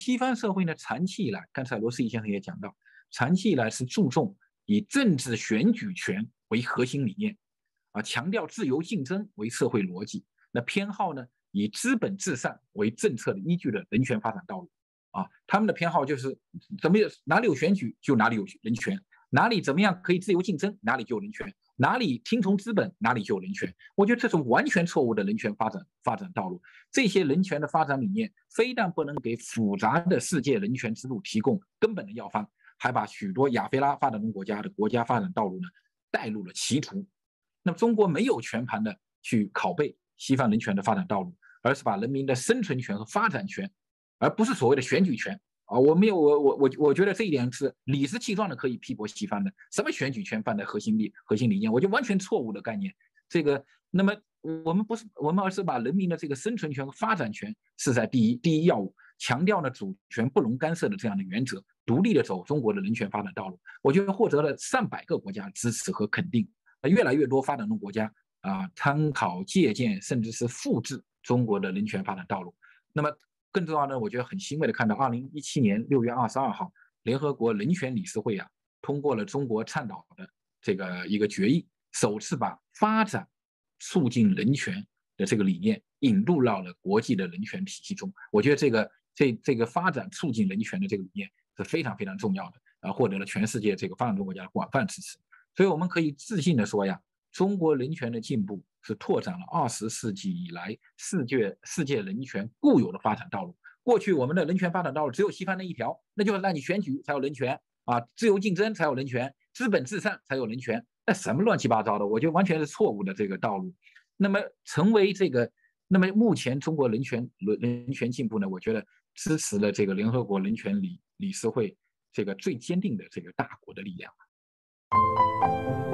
西方社会呢，长期以来，刚才罗斯义先生也讲到，长期以来是注重以政治选举权为核心理念，强调自由竞争为社会逻辑，那偏好呢以资本至上为政策的依据的人权发展道路。他们的偏好就是哪里有选举就哪里有人权，哪里怎么样可以自由竞争，哪里就有人权，哪里听从资本，哪里就有人权。我觉得这是完全错误的人权发展道路。这些人权的发展理念，非但不能给复杂的世界人权之路提供根本的药方，还把许多亚非拉发展中国家的国家发展道路呢带入了歧途。那么中国没有全盘的去拷贝西方人权的发展道路，而是把人民的生存权和发展权，而不是所谓的选举权我觉得这一点是理直气壮的可以批驳西方的，什么选举权放在核心理念，我觉得完全错误的概念。那么我们而是把人民的这个生存权和发展权是在第一要务，强调呢主权不容干涉的这样的原则，独立的走中国的人权发展道路。我觉得获得了上百个国家支持和肯定，越来越多发展中国家参考借鉴甚至是复制中国的人权发展道路。那么更重要的，我觉得很欣慰的看到2017年6月22号，联合国人权理事会通过了中国倡导的这个一个决议，首次把发展促进人权的这个理念引入到了国际的人权体系中。我觉得这个发展促进人权的这个理念是非常非常重要的，获得了全世界这个发展中国家的广泛支持。所以我们可以自信的说中国人权的进步是拓展了20世纪以来世界人权固有的发展道路。过去我们的人权发展道路只有西方那一条，那就是让你选举才有人权自由竞争才有人权，资本至上才有人权，那什么乱七八糟的，我觉得完全是错误的这个道路。那么目前中国人权进步呢，我觉得支持了这个联合国人权理事会这个最坚定的这个大国的力量。